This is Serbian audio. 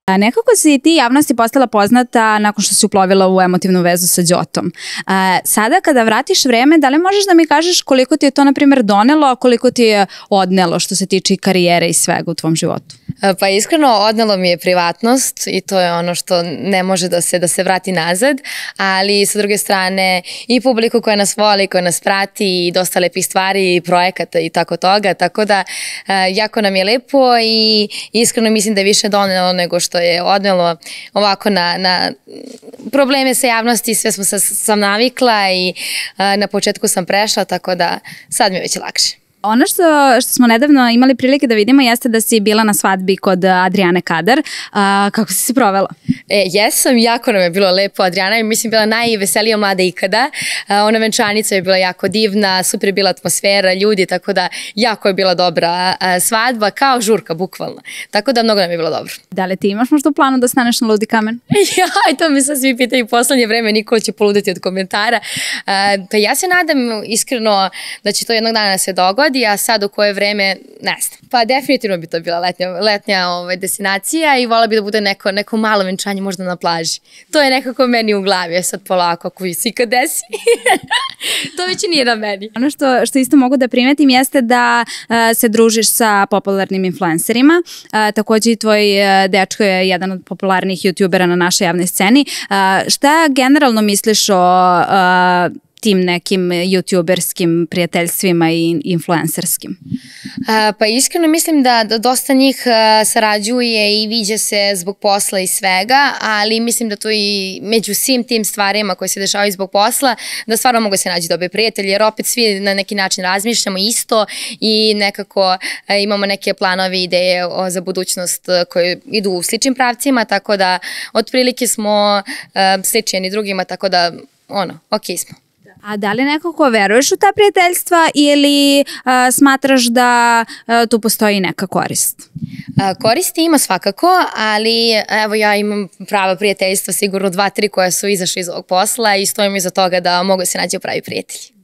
Nekako si ti javnosti postala poznata nakon što si uplovila u emotivnu vezu sa Đotom. Sada kada vratiš vreme, da li možeš da mi kažeš koliko ti je to, na primjer, donelo, a koliko ti je odnelo što se tiče karijere i svega u tvom životu? Pa iskreno, odnelo mi je privatnost i to je ono što ne može da se vrati nazad, ali sa druge strane i publiku koja nas voli, koja nas prati i dosta lepih stvari i projekata i tako toga, tako da jako nam je lepo i iskreno mislim da je više donelo nego što je odnelo ovako na probleme sa javnosti, sve sam navikla i na početku sam prešla, tako da sad mi je već lakše. Ono što smo nedavno imali prilike da vidimo jeste da si bila na svadbi kod Adrijane Kadar. Kako si se provela? Jesam, jako nam je bilo lepo. Adrijana je, mislim, bila najveselija mlada ikada. Ona venčanica je bila jako divna, super je bila atmosfera, ljudi, tako da jako je bila dobra svadba, kao žurka, bukvalno. Tako da mnogo nam je bilo dobro. Da li ti imaš možda u planu da staneš na ludi kamen? Ja, i to mi sad svi pitaju u poslednje vreme, niko će poluditi od komentara. Pa ja se nadam iskreno da će to jednog dana se dogodi, a sad u koje vreme, ne znam. Pa definitivno bi to bila letnja destinacija i vola bi da bude neko malo venčanje možda na plaži. To je nekako meni u glavi, sad polako, ako se ikad desi. To već nije na meni. Ono što isto mogu da primetim jeste da se družiš sa popularnim influencerima. Takođe i tvoj dečko je jedan od popularnih youtubera na našoj javnoj sceni. Šta generalno misliš o tim nekim youtuberskim prijateljstvima i influencerskim? Pa iskreno mislim da dosta njih sarađuje i viđa se zbog posla i svega, ali mislim da to i među svim tim stvarima koje se dešavaju zbog posla, da stvarno mogu se naći dobri prijatelji, jer opet svi na neki način razmišljamo isto i nekako imamo neke planove, ideje za budućnost koje idu u sličnim pravcima, tako da otprilike smo slični jedni drugima, tako da okej smo. A da li nekako veruješ u ta prijateljstva ili smatraš da tu postoji neka korist? Koristi ima svakako, ali evo ja imam prava prijateljstva, sigurno 2-3 koja su izašli iz ovog posla i stojim iza toga da mogu se naći pravi prijatelji.